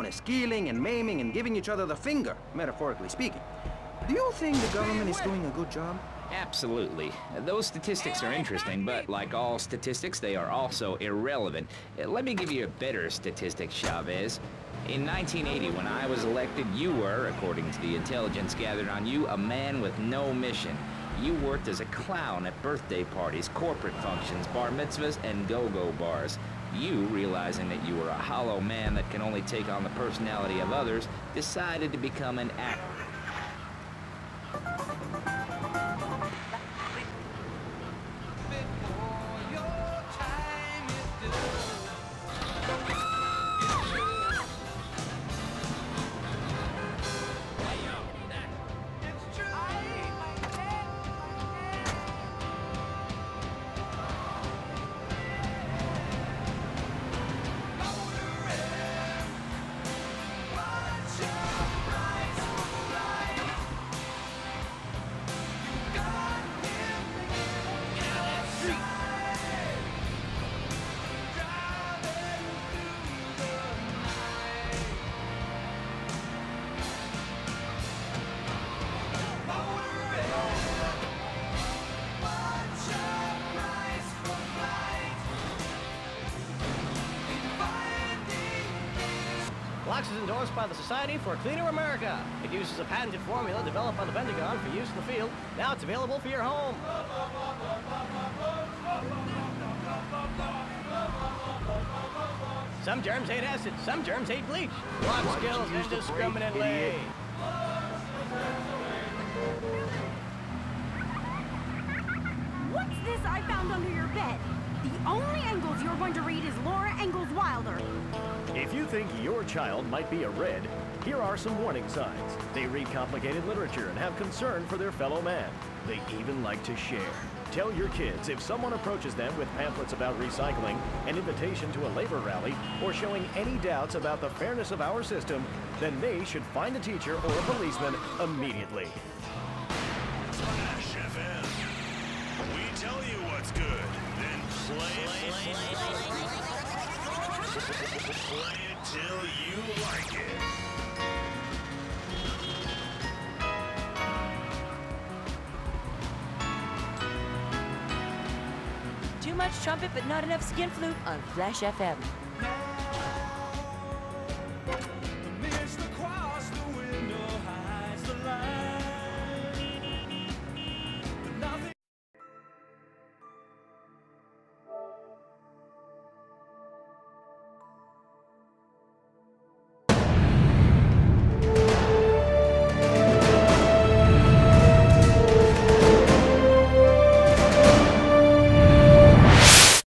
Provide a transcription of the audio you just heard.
is killing and maiming and giving each other the finger, metaphorically speaking. Do you think the government is doing a good job? Absolutely. Those statistics are interesting, but like all statistics, they are also irrelevant. Let me give you a better statistic, Chavez. In 1980, when I was elected, you were, according to the intelligence gathered on you, a man with no mission. You worked as a clown at birthday parties, corporate functions, bar mitzvahs, and go-go bars. You, realizing that you were a hollow man that can only take on the personality of others, decided to become an actor. Lux is endorsed by the Society for a Cleaner America. It uses a patented formula developed by the Pentagon for use in the field. Now it's available for your home. Some germs hate acid, some germs hate bleach. Lux kills indiscriminately. What's this I found under your bed? The only Engels you're going to read is Laura Ingalls Wilder. If you think your child might be a red, here are some warning signs. They read complicated literature and have concern for their fellow man. They even like to share. Tell your kids if someone approaches them with pamphlets about recycling, an invitation to a labor rally, or showing any doubts about the fairness of our system, then they should find a teacher or a policeman immediately. Flash FM. We tell you what's good, then play it till you like it. Too much trumpet but not enough skin flute on Flash FM.